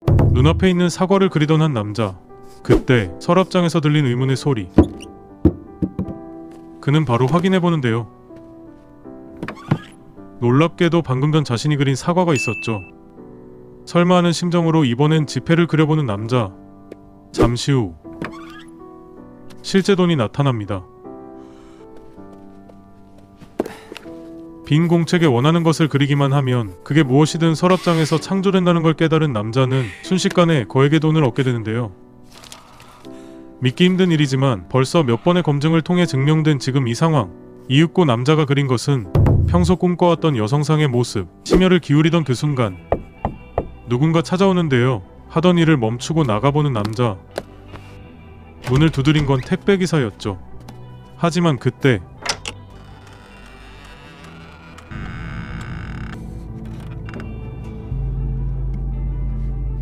눈앞에 있는 사과를 그리던 한 남자. 그때 서랍장에서 들린 의문의 소리. 그는 바로 확인해보는데요. 놀랍게도 방금 전 자신이 그린 사과가 있었죠. 설마 하는 심정으로 이번엔 지폐를 그려보는 남자. 잠시 후 실제 돈이 나타납니다. 빈 공책에 원하는 것을 그리기만 하면 그게 무엇이든 서랍장에서 창조된다는 걸 깨달은 남자는 순식간에 거액의 돈을 얻게 되는데요. 믿기 힘든 일이지만 벌써 몇 번의 검증을 통해 증명된 지금 이 상황. 이윽고 남자가 그린 것은 평소 꿈꿔왔던 여성상의 모습. 심혈을 기울이던 그 순간 누군가 찾아오는데요. 하던 일을 멈추고 나가보는 남자. 문을 두드린 건 택배기사였죠. 하지만 그때